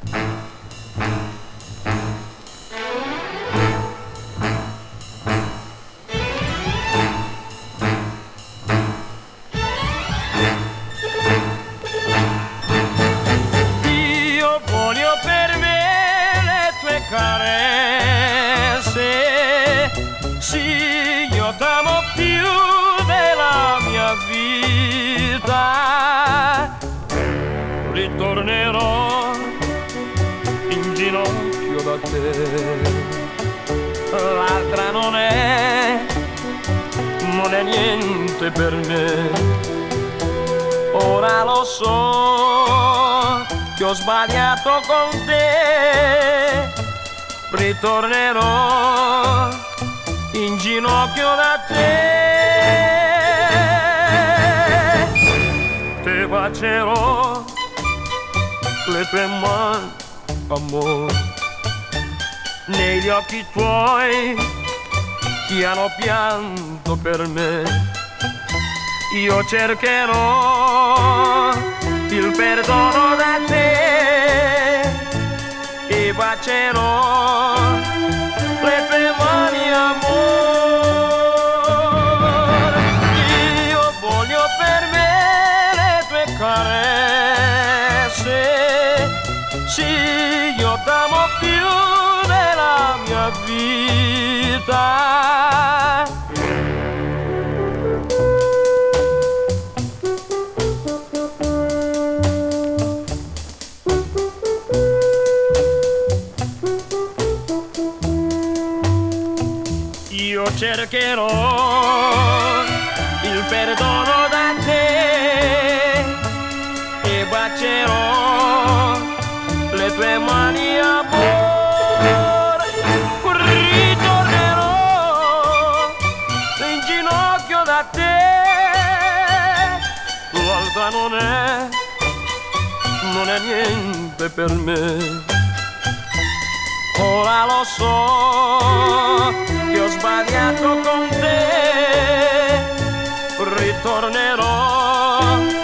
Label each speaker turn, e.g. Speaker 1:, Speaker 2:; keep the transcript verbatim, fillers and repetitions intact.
Speaker 1: Io voglio per me le tue carezze, sì, io t'amo più della mia vita. Ritornerò in ginocchio da te, l'altra non è, non è niente per me. Ora lo so che ho sbagliato con te, ritornerò in ginocchio da te. Te bacerò le tue mani, amore, negli occhi tuoi che hanno pianto per me. Io cercherò il perdono da te e bacerò le tue mani, amore. Io voglio per me le tue carezze, sì, io t'amo più della mia vita. Io cercherò il perdono da te e bacerò le tue mani, amore. Ritornerò in ginocchio da te, l'altra non è, non è niente per me. Ora lo so che ho sbagliato con te, ritornerò